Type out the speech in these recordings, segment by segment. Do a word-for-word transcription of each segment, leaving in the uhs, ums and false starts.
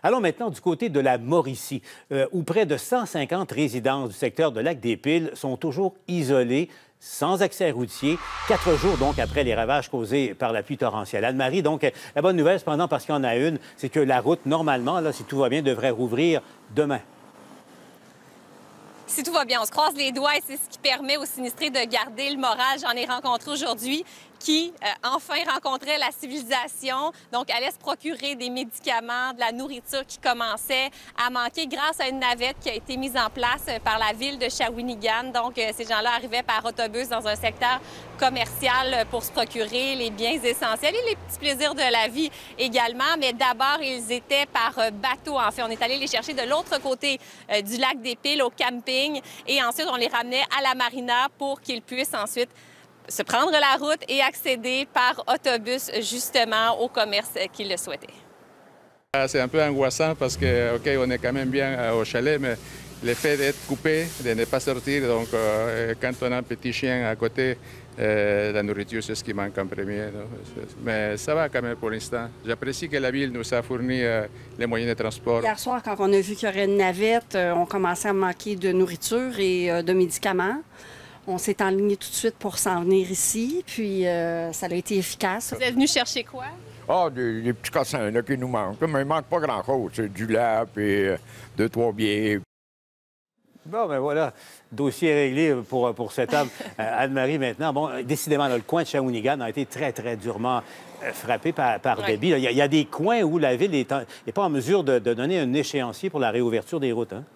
Allons maintenant du côté de la Mauricie, euh, où près de cent cinquante résidences du secteur de Lac-des-Piles sont toujours isolées, sans accès routier, quatre jours donc après les ravages causés par la pluie torrentielle. Anne-Marie, donc, la bonne nouvelle, cependant, parce qu'il y en a une, c'est que la route, normalement, là, si tout va bien, devrait rouvrir demain. Si tout va bien, on se croise les doigts et c'est ce qui permet aux sinistrés de garder le moral. J'en ai rencontré aujourd'hui qui, euh, enfin, rencontraient la civilisation, donc allaient se procurer des médicaments, de la nourriture qui commençait à manquer grâce à une navette qui a été mise en place par la ville de Shawinigan. Donc, euh, ces gens-là arrivaient par autobus dans un secteur commercial pour se procurer les biens essentiels et les petits plaisirs de la vie également. Mais d'abord, ils étaient par bateau. En fait, on est allé les chercher de l'autre côté euh, du lac des Piles, au camping, et ensuite, on les ramenait à la marina pour qu'ils puissent ensuite se prendre la route et accéder par autobus justement au commerce qu'ils le souhaitaient. C'est un peu angoissant parce que, OK, on est quand même bien au chalet, mais le fait d'être coupé, de ne pas sortir, donc euh, quand on a un petit chien à côté, euh, la nourriture, c'est ce qui manque en premier. Donc, mais ça va quand même pour l'instant. J'apprécie que la ville nous a fourni euh, les moyens de transport. Hier soir, quand on a vu qu'il y aurait une navette, euh, on commençait à manquer de nourriture et euh, de médicaments. On s'est enligné tout de suite pour s'en venir ici, puis euh, ça a été efficace. Vous êtes venu chercher quoi? Ah, des, des petits cossins là, qui nous manquent. Mais il ne manque pas grand-chose. C'est du lait, puis euh, deux, trois bières. Bon, ben voilà, dossier réglé pour, pour cet homme. Euh, Anne-Marie, maintenant, bon, décidément, là, le coin de Shawinigan a été très, très durement euh, frappé par, par ouais. débit. Il y, a, il y a des coins où la ville n'est pas en mesure de, de donner un échéancier pour la réouverture des routes, hein?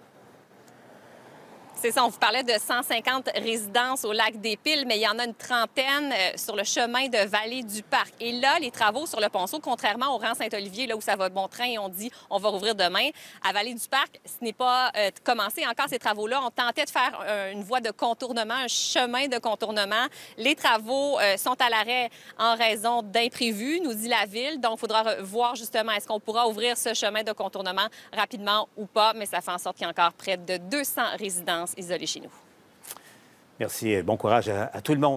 C'est ça, on vous parlait de cent cinquante résidences au lac des Piles, mais il y en a une trentaine euh, sur le chemin de Vallée du Parc. Et là, les travaux sur le ponceau, contrairement au rang Saint-Olivier, là où ça va bon train et on dit on va rouvrir demain, à Vallée du Parc, ce n'est pas euh, commencé encore ces travaux-là. On tentait de faire euh, une voie de contournement, un chemin de contournement. Les travaux euh, sont à l'arrêt en raison d'imprévus, nous dit la Ville. Donc, il faudra voir justement est-ce qu'on pourra ouvrir ce chemin de contournement rapidement ou pas, mais ça fait en sorte qu'il y a encore près de deux cents résidences isolés chez nous. Merci. Bon courage à, à tout le monde.